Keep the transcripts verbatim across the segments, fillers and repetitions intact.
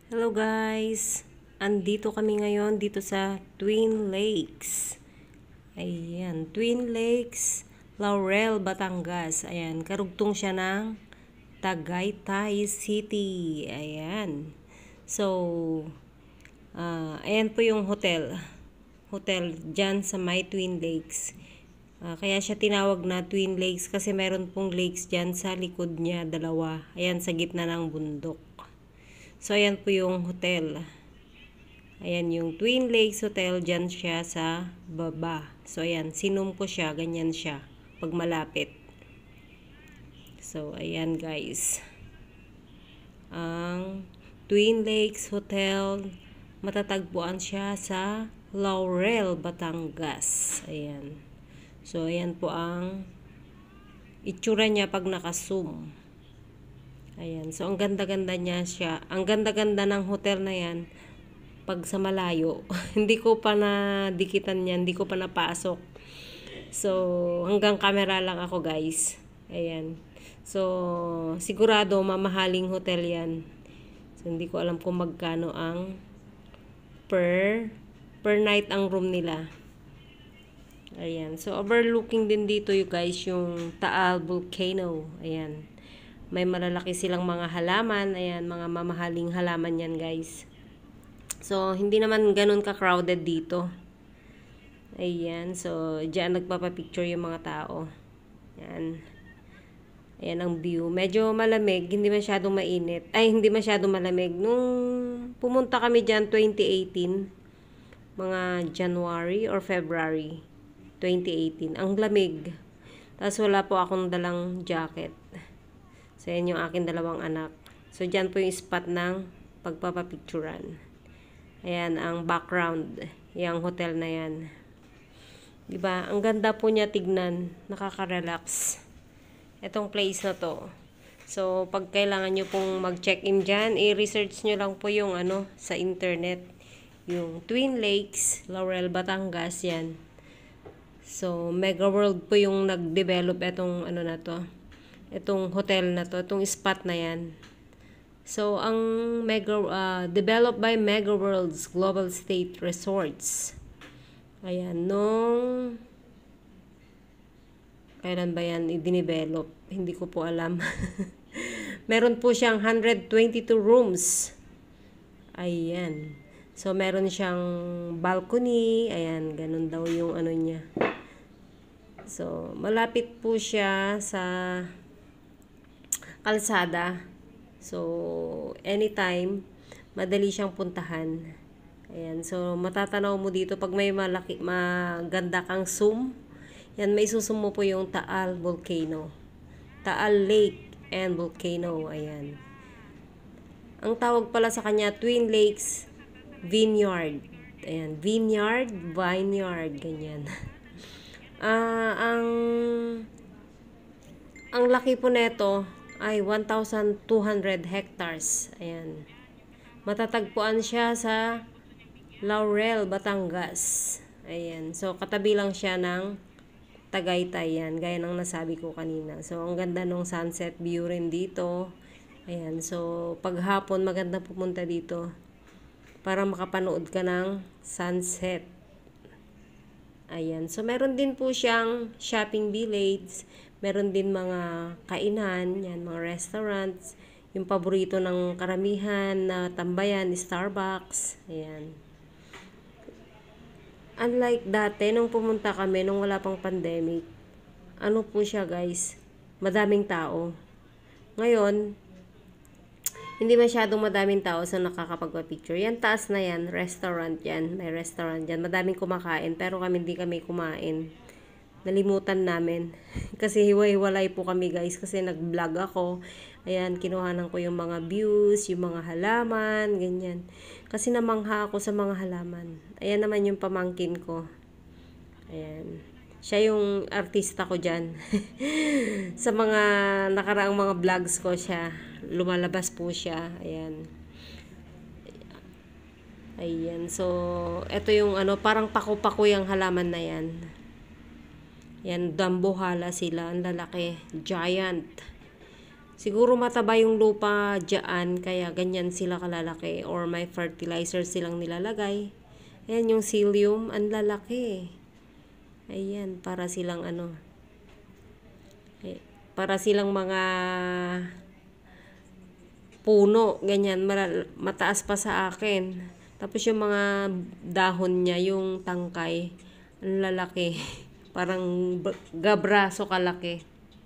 Hello guys! Andito kami ngayon dito sa Twin Lakes. Ayan, Twin Lakes, Laurel, Batangas. Ayan, karugtong siya ng Tagaytay City. Ayan. So, uh, ayan po yung hotel. Hotel dyan sa may Twin Lakes. Uh, kaya siya tinawag na Twin Lakes kasi meron pong lakes dyan sa likod niya, dalawa. Ayan, sa gitna ng bundok. So, ayan po yung hotel. Ayan yung Twin Lakes Hotel. Diyan siya sa baba. So, ayan. Sinum ko siya. Ganyan siya. Pag malapit. So, ayan guys. Ang Twin Lakes Hotel. Matatagpuan siya sa Laurel, Batangas. Ayan. So, ayan po ang itsura niya pag naka-zoom. Ayan. So, ang ganda-ganda niya siya. Ang ganda-ganda ng hotel na yan pag sa malayo. Hindi ko pa na dikitan yan. Hindi ko pa napasok. So, hanggang camera lang ako guys. Ayan. So, sigurado mamahaling hotel yan. So, hindi ko alam kung magkano ang per per night ang room nila. Ayan. So, overlooking din dito you guys yung Taal Volcano. Ayan. May malalaki silang mga halaman. Ayan, mga mamahaling halaman yan, guys. So, hindi naman ganun ka-crowded dito. Ayan, so, dyan nagpapapicture yung mga tao. Ayan. Ayan ang view. Medyo malamig, hindi masyadong mainit. Ay, hindi masyadong malamig. Nung pumunta kami dyan, twenty eighteen, mga January or February, twenty eighteen. Ang lamig. Tapos wala po akong dalang jacket. So, yan yung aking dalawang anak. So, dyan po yung spot ng pagpapapicturan. Ayan, ang background. Yung hotel na yan. Diba? Ang ganda po niya tignan. Nakaka-relax. Itong place na to. So, pag kailangan nyo pong mag-check-in dyan, i-research nyo lang po yung ano, sa internet. Yung Twin Lakes, Laurel, Batangas, yan. So, Mega World po yung nag-develop itong ano na to. Itong hotel na to, itong spot na yan. So, ang Mega, uh, developed by Mega Worlds Global State Resorts. Ayan, nung kailan ba yan i-develop? Hindi ko po alam. Meron po siyang one hundred twenty-two rooms. Ayan. So, meron siyang balcony. Ayan, ganun daw yung ano niya. So, malapit po siya sa kalsada. So, anytime, madali siyang puntahan. Ayan. So, matatanaw mo dito pag may malaki, maganda kang zoom. Yan, may susum mo po yung Taal Volcano. Taal Lake and Volcano. Ayan. Ang tawag pala sa kanya, Twin Lakes Vineyard. Ayan. Vineyard, Vineyard. Ganyan. Ah, uh, ang ang laki po neto ay one thousand two hundred hectares. Ayan. Matatagpuan siya sa Laurel, Batangas. Ayan. So, katabi lang siya ng Tagaytay yan. Gaya ng nasabi ko kanina. So, ang ganda ng sunset view rin dito. Ayan. So, paghapon maganda pumunta dito para makapanood ka ng sunset. Ayan. So, meron din po siyang shopping village. Meron din mga kainan, yan, mga restaurants. Yung paborito ng karamihan na tambayan, Starbucks. Ayan. Unlike dati, nung pumunta kami, nung wala pang pandemic, ano po siya guys, madaming tao. Ngayon, hindi masyadong madaming tao sa nakakapagpa-picture. Yan, taas na yan, restaurant yan. May restaurant yan. Madaming kumakain, pero kami hindi kami kumain. Nalimutan namin. Kasi hiwa-hiwalay po kami guys. Kasi nag-vlog ako. Ayan, kinuhanan ko yung mga views, yung mga halaman, ganyan. Kasi namangha ako sa mga halaman. Ayan naman yung pamangkin ko. Ayan. Siya yung artista ko dyan. Sa mga nakaraang mga vlogs ko siya. Lumalabas po siya. Ayan. Ayan. So, ito yung ano, parang paku-paku yung halaman na yan. Yan, dambuhala sila. Ang lalaki. Giant. Siguro mataba yung lupa dyan, kaya ganyan sila kalalaki. Or may fertilizer silang nilalagay. Ayan yung psyllium, ang lalaki. Ayan, para silang ano. Eh, para silang mga puno, ganyan, mataas pa sa akin. Tapos yung mga dahon niya, yung tangkay, ang lalaki. Parang gabraso kalaki.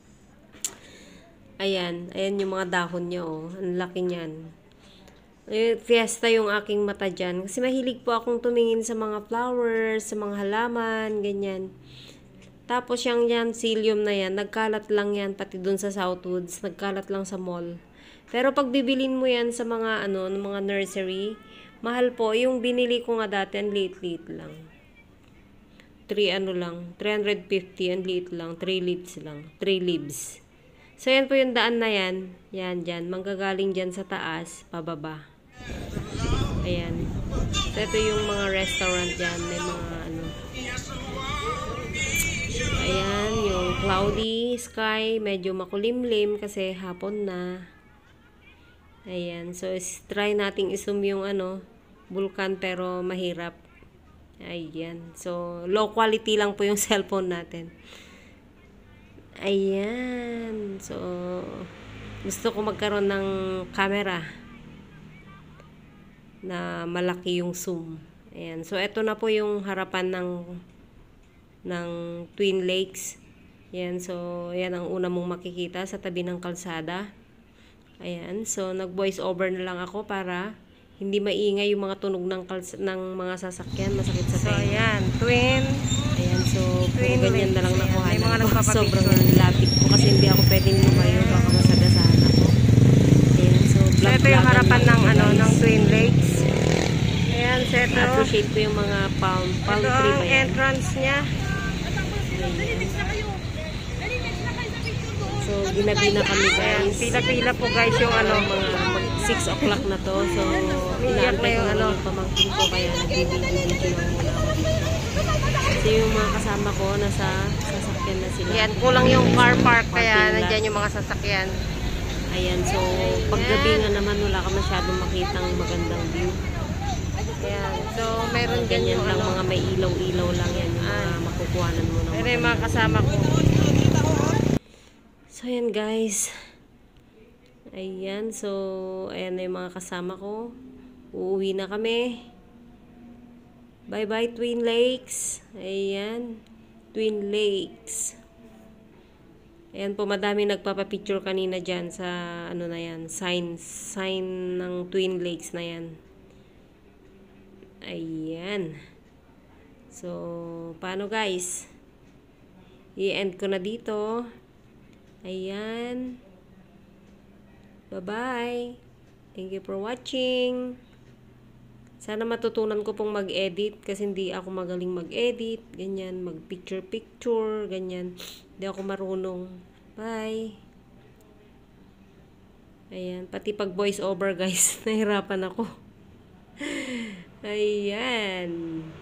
Ayan, ayan yung mga dahon niya, oh. Ang laki niyan. Eh, fiesta yung aking mata dyan. Kasi mahilig po akong tumingin sa mga flowers, sa mga halaman, ganyan. Tapos yung yan, psyllium na yan, nagkalat lang yan, pati dun sa Southwoods, nagkalat lang sa mall. Pero pag bibilin mo yan sa mga, ano, mga nursery, mahal po. Yung binili ko nga dati, ang liit-liit lang. three ano lang, three hundred fifty, ang liit lang, three leaves lang, three leaves. So, yan po yung daan na yan. Yan, dyan. Manggagaling dyan sa taas, pababa. Ayan. So, ito yung mga restaurant dyan. May mga, ano. Ayan, yung cloudy sky. Medyo makulimlim kasi hapon na. Ayan. So, try nating isum yung, ano, vulkan pero mahirap. Ayan. So, low quality lang po yung cellphone natin. Ayan. So, gusto ko magkaroon ng camera na malaki yung zoom. Ayan. So, ito na po yung harapan ng ng Twin Lakes. Ayan. So, ayan ang una mong makikita sa tabi ng kalsada. Ayan. So, nag-voice over na lang ako para hindi maingay yung mga tunog ng, ng mga sasakyan. Masakit sa tenga. So, ayan. Twin. Ayan. So, puro ganyan na lang nakuha. Sobrang lapit ko kasi hindi ako pwedeng lumayo. Baka masagasahan ako. Ayan. So, so ito yung harapan ng, ano, ng Twin Lakes. Ayan. So, ito. Appreciate ko yung mga palm, palm tree ba yan. Ito ang entrance niya. Ayan. So, ginabi na kami guys. Pila-pila po guys yung ano, mga six o'clock na to. So, inaantay ko ano, yung pamangkin ko kaya nagbibigay-bigay lang muna ako dito. Kasi yung mga kasama ko nasa sasakyan na sila. Yan, kulang yung car park kaya nandyan yung mga sasakyan. Ayan, so paggabi nga naman wala ka masyadong makitang magandang view. Ayan, so meron dyan yung lang ano, mga may ilaw-ilaw lang yan yung mga makukuhanan mo ng mga, mga kasama ko. So, ayan guys. Ayan. So, ayan na yung mga kasama ko. Uuwi na kami. Bye-bye, Twin Lakes. Ayan. Twin Lakes. Ayan po, madami nagpapapicture kanina dyan sa, ano na yan, sign, sign ng Twin Lakes na yan. Ayan. So, paano guys? I-end ko na dito. Ayan. Bye-bye. Thank you for watching. Sana matutunan ko pong mag-edit kasi hindi ako magaling mag-edit. Ganyan, mag-picture-picture. Ganyan. Hindi ako marunong. Bye. Ayan. Pati pag voice over guys, nahirapan ako. Ayan.